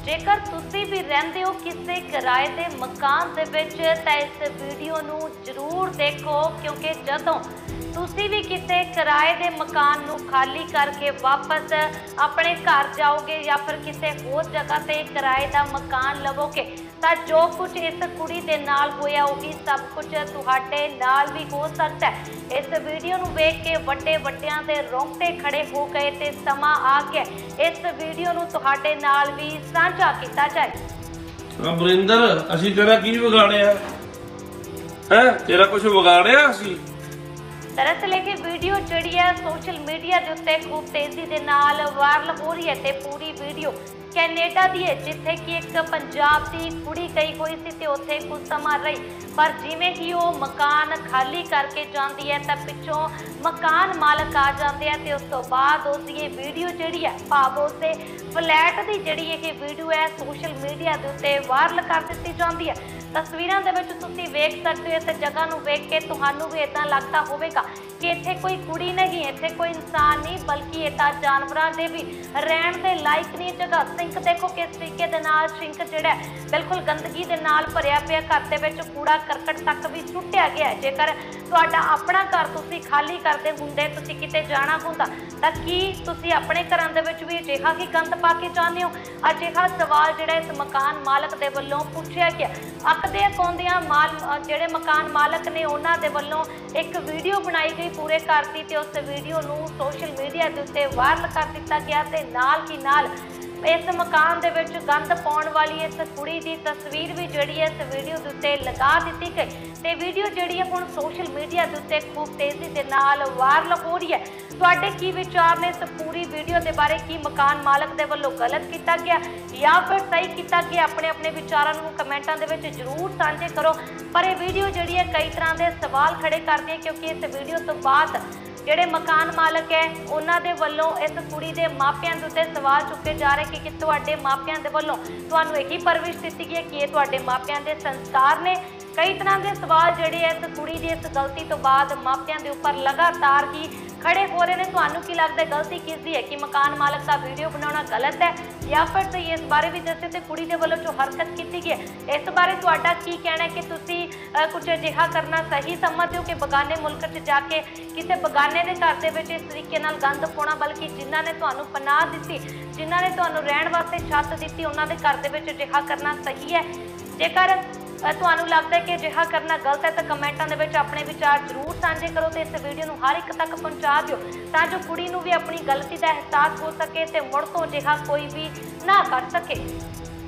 जेकर तुसी भी रहंदे हो किसी किराए के मकान दे विच तां इस वीडियो नूं जरूर देखो, क्योंकि जदों तुसी भी किसी किराए के मकान नूं खाली करके वापस अपने घर जाओगे या फिर किसी होर जगह ते किराए का मकान लवोगे तां जो कुछ इस कुड़ी दे नाल होया उही सब कुछ तुहाडे नाल भी हो सकता है। इस वीडियो नूं वेख के वड्डे वड्डियां दे रोंगटे खड़े हो गए ते समा आ गया इस वीडियो नूं तुहाडे नाल भी साझा कीता जाए। अमरिंदर असीं तेरा की विगाड़िया है? तेरा कुछ विगाड़िया असीं? दरअसल ये वीडियो जिहड़ी है सोशल मीडिया के उत्ते खूब तेजी के नाल वायरल हो रही है ते पूरी वीडियो कैनेडा दी है, जिथे कि एक पंजाब की कुड़ी गई हुई सी ते उत्थे कुछ समा रही, पर जिवें ही वो मकान खाली करके जाती है तो पिछों मकान मालक आ जाते हैं ते उस तो बाद उसकी ये वीडियो जिहड़ी है भाव उसके फ्लैट की जिहड़ी ये वीडियो है सोशल मीडिया के उत्ते वायरल कर दी जाती है। तस्वीरों के विच तुसीं वेख सकते हो, इस जगह नूं वेख के तुहानूं भी इदां लगता होवेगा कि इत्थे कोई कुड़ी नहीं, इत्थे कोई इंसान नहीं, बल्कि ये तां जानवरां दे भी रहण दे लायक नहीं जगह। सिंक देखो किस तरीके दे नाल सिंक जिहड़ा बिल्कुल गंदगी दे नाल भरिया पिया, घर दे विच कूड़ा करकट तक भी सुੱਟਿਆ ਗਿਆ है। जेकर तुहाडा अपना घर तुसीं खाली करदे हुंदे, तुसीं किते जाना हुंदा तां की तुसीं अपने घरां दे विच भी अजिहा ही गंद पा के जांदे हो? अजिहा सवाल जिहड़ा इस मकान मालक दे वल्लों पुछिया गया। अकदे पाउंदियां जिहड़े मकान मालक ने उन्हां दे वल्लों एक वीडियो बनाई गई पूरे घर की, उस वीडियो नूं सोशल मीडिया के उत्ते वायरल कर दिता गया ते नाल ही नाल इस मकान दे विच गंद पाउण वाली इस कुड़ी की तस्वीर भी जिहड़ी है इस वीडियो के उत्ते लगा दी गई ते वीडियो जिहड़ी है हुण सोशल मीडिया के उत्ते खूब तेजी के नाल वायरल हो रही है। तुहाडे की विचार ने इस पूरी वीडियो के बारे? की मकान मालक दे वल्लों गलत किया गया या फिर सही किया गया? अपने अपने विचारों को कमेंटां दे विच जरूर साझे करो। पर यह वीडियो जिहड़ी है कई तरह के सवाल खड़े करती है, क्योंकि इस वीडियो तो बाद ਜਿਹੜੇ मकान मालक है उन्होंने दे वल्लों इस कुड़ी के मापियां के उत्ते सवाल चुके जा रहे कि तुहाडे मापियां दे वल्लों तुहानूं यही परवरिश दी गई है कि ये तुहाडे मापियां दे संस्कार ने। कई तरह के सवाल जिहड़े इस कुड़ी की इस गलती तो बाद मापियां दे उपर लगातार ही खड़े हो रहे हैं। तुहानूं की लगता है गलती किसदी है? कि मकान मालक का वीडियो बनाना गलत है या फिर तो इस बारे भी दस्से तो कुड़ी के वल्लों जो हरकत की गई है इस बारे तुहाडा की कहना है कि तुसीं कुछ अजिहा करना सही समझते हो कि बगाने मुल्क च जाके किसी बगाने के घर के विच इस तरीके नाल गंद पाउणा, बल्कि जिन्हां ने तुहानूं पनाह दित्ती, जिन्हां ने तुहानूं रहण वास्ते छत दित्ती, उन्हां दे घर दे विच अजिहा करना सही है? जेकर तुहानूं लगता है कि अजिहा करना गलत है तो कमेंटां दे विच अपने विचार जरूर साझे करो तो इस वीडियो नूं हर एक तक पहुँचा दिओ तां जो कुड़ी नूं भी अपनी गलती का एहसास हो सके ते मुड़ तो अजिहा कोई भी ना कर सके।